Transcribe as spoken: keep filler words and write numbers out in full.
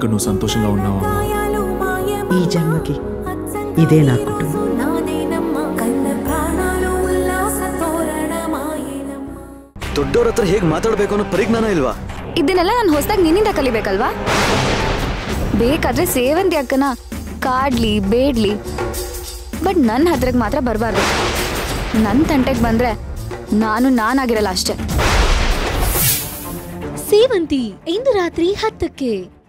ఇక్కడ నువ్వు సంతోషంగా ఉన్నావు. ఈ జన్మకి ఇదే నా కుటుంబం. ದೊಡ್ಡವ್ರ ಹತ್ರ ಹೇಗೆ ಮಾತಾಡಬೇಕು ಅನ್ನೋ ಪರಿಜ್ಞಾನ ಇಲ್ವಾ? ಇದನ್ನೆಲ್ಲ ನಾನು ಹೊಸದಾಗಿ ನಿನ್ನಿಂದ ಕಲಿಬೇಕಲ್ವಾ? ಬೇಕಾದ್ರೆ ಸೇವಂತಿ ಅಕ್ಕನ ಕಾಡ್ಲಿ ಬೇಡ್ಲಿ, ಬಟ್ ನನ್ನ ಹತ್ರಕ್ಕೆ ಮಾತ್ರ ಬರಬಾರ್ದು. ನನ್ನ ತಂಟೆಗೆ ಬಂದ್ರೆ ನಾನು ನಾನಾಗಿರಲ್ಲ ಅಷ್ಟೇ. ಸೇವಂತಿ ಇಂದು ರಾತ್ರಿ ಹತ್ತಕ್ಕೆ.